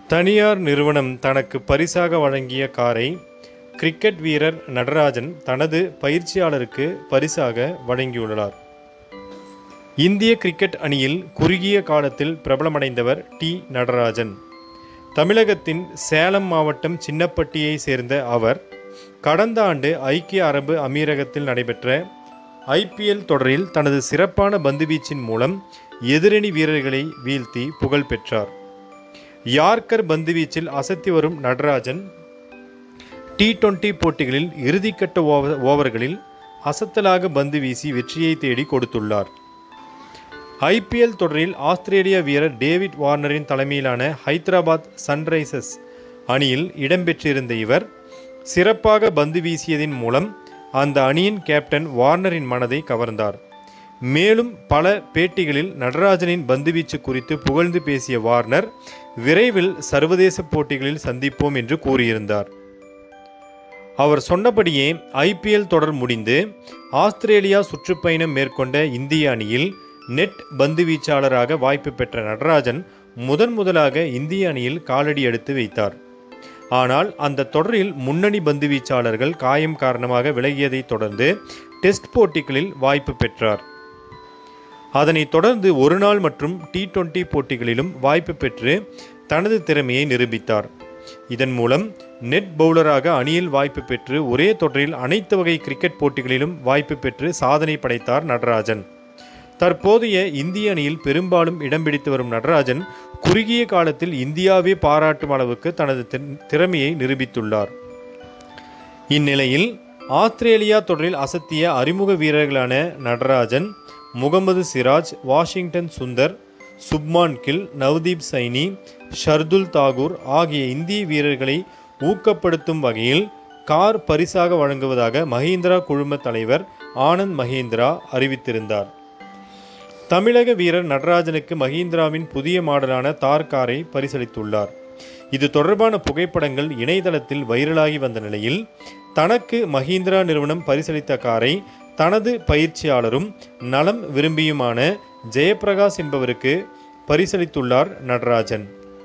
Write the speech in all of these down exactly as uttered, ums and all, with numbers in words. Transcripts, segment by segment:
தனியார் நிறுவனம் தனக்கு பரிசாக வழங்கிய காரை கிரிக்கெட் வீரர் நடராஜன் தனது பயிற்சியாளருக்கு பரிசாக வழங்கியுள்ளார். இந்திய கிரிக்கெட் அணியில் குறுகிய காலத்தில் பிரபலமடைந்தவர் டி நடராஜன். தமிழகத்தின் சேலம் மாவட்டம் சின்னப்பட்டியை சேர்ந்த அவர் கடந்த ஆண்டு ஐக்கிய அரபு அமீரகத்தில் நடைபெற்ற ஐபிஎல் தொடரில் தனது சிறப்பான பந்துவீச்சின் மூலம் எதிரணி வீரர்களை வீழ்த்தி புகழ் பெற்றார். யார்கர் பந்துவீச்சில் அசத்தி வரும் நடராஜன் டி டுவெண்டி போட்டிகளில் இறுதிக்கட்ட ஓவர்களில் அசத்தலாக பந்து வீசி வெற்றியை தேடி கொடுத்துள்ளார். ஐபிஎல் தொடரில் ஆஸ்திரேலிய வீரர் டேவிட் வார்னரின் தலைமையிலான ஹைதராபாத் சன்ரைசர்ஸ் அணியில் இடம்பெற்றிருந்த இவர் சிறப்பாக பந்து வீசியதின் மூலம் அந்த அணியின் கேப்டன் வார்னரின் மனதை கவர்ந்தார். மேலும் பல பேட்டிகளில் நடராஜனின் பந்துவீச்சு குறித்து புகழ்ந்து பேசிய வார்னர் விரைவில் சர்வதேச போட்டிகளில் சந்திப்போம் என்று கூறியிருந்தார். அவர் சொன்னபடியே ஐபிஎல் தொடர் முடிந்து ஆஸ்திரேலியா சுற்றுப்பயணம் மேற்கொண்ட இந்திய அணியில் நெட் பந்துவீச்சாளராக வாய்ப்பு பெற்ற நடராஜன் முதன் முதலாக இந்திய அணியில் காலடி எடுத்து வைத்தார். ஆனால் அந்த தொடரில் முன்னணி பந்துவீச்சாளர்கள் காயம் காரணமாக விலகியதைத் தொடர்ந்து டெஸ்ட் போட்டிகளில் வாய்ப்பு பெற்றார். அதனைத் தொடர்ந்து ஒருநாள் மற்றும் டி டுவெண்டி போட்டிகளிலும் வாய்ப்பு பெற்று தனது திறமையை நிரூபித்தார். இதன் மூலம் நெட் பவுலராக அணியில் வாய்ப்பு பெற்று ஒரே தொடரில் அனைத்து வகை கிரிக்கெட் போட்டிகளிலும் வாய்ப்பு பெற்று சாதனை படைத்தார் நடராஜன். தற்போதைய இந்திய அணியில் பெரும்பாலும் இடம் பிடித்து வரும் நடராஜன் குறுகிய காலத்தில் இந்தியாவே பாராட்டும் அளவுக்கு தனது திறமையை நிரூபித்துள்ளார். இந்நிலையில் ஆஸ்திரேலியா தொடரில் அசத்திய அறிமுக வீரர்களான நடராஜன், முகமது சிராஜ், வாஷிங்டன் சுந்தர், சுப்மான் கில், நவ்தீப் சைனி, ஷர்துல் தாகூர் ஆகிய இந்திய வீரர்களை ஊக்கப்படுத்தும் வகையில் கார் பரிசாக வழங்குவதாக மஹிந்திரா குழும தலைவர் ஆனந்த் மஹிந்திரா அறிவித்திருந்தார். தமிழக வீரர் நடராஜனுக்கு மஹிந்திராவின் புதிய மாடலான தார் காரை பரிசளித்துள்ளார். இது தொடர்பான புகைப்படங்கள் இணையதளத்தில் வைரலாகி வந்த நிலையில் தனக்கு மஹிந்திரா நிறுவனம் பரிசளித்த காரை தனது பயிற்சியாளரும் நலம் விரும்பியுமான ஜெயபிரகாஷ் என்பவருக்கு பரிசளித்துள்ளார் நடராஜன்.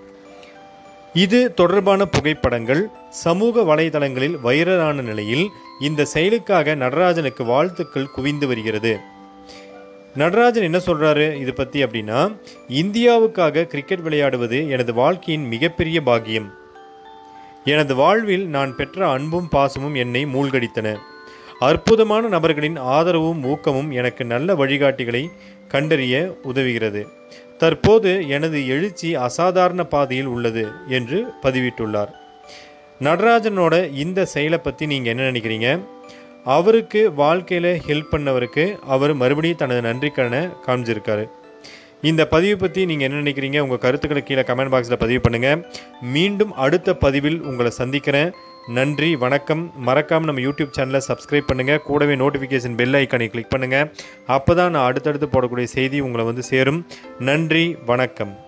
இது தொடர்பான புகைப்படங்கள் சமூக வலைதளங்களில் வைரலான நிலையில் இந்த செயலுக்காக நடராஜனுக்கு வாழ்த்துக்கள் குவிந்து வருகிறது. நடராஜன் என்ன சொல்கிறாரு இது பற்றி அப்படின்னா, இந்தியாவுக்காக கிரிக்கெட் விளையாடுவது எனது வாழ்க்கையின் மிகப்பெரிய பாக்கியம். எனது வாழ்வில் நான் பெற்ற அன்பும் பாசமும் என்னை மூழ்கடித்தன. அற்புதமான நபர்களின் ஆதரவும் ஊக்கமும் எனக்கு நல்ல வழிகாட்டிகளை கண்டறிய உதவுகிறது. தற்போது எனது எழுச்சி அசாதாரண பாதையில் உள்ளது என்று பதிவிட்டுள்ளார். நடராஜனோட இந்த செயலை பற்றி நீங்கள் என்ன நினைக்கிறீங்க? அவருக்கு வாழ்க்கையில் ஹெல்ப் பண்ணவருக்கு அவர் மறுபடியும் தனது நன்றிக்கடனை காமிச்சிருக்காரு. இந்த பதிவு பற்றி நீங்கள் என்ன நினைக்கிறீங்க? உங்கள் கருத்துக்களை கீழே கமெண்ட் பாக்ஸில் பதிவு பண்ணுங்கள். மீண்டும் அடுத்த பதிவில் உங்களை சந்திக்கிறேன். நன்றி, வணக்கம். மறக்காமல் நம்ம யூடியூப் சேனலை சப்ஸ்கிரைப் பண்ணுங்கள். கூடவே நோட்டிஃபிகேஷன் பெல் ஐக்கானை கிளிக் பண்ணுங்கள். அப்போ தான் நான் அடுத்தடுத்து போடக்கூடிய செய்தி உங்களை வந்து சேரும். நன்றி, வணக்கம்.